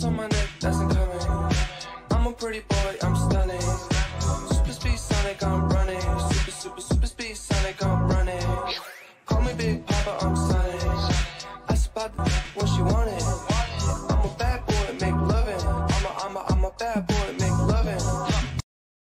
on my neck, that's incoming. I'm a pretty boy, I'm stunning.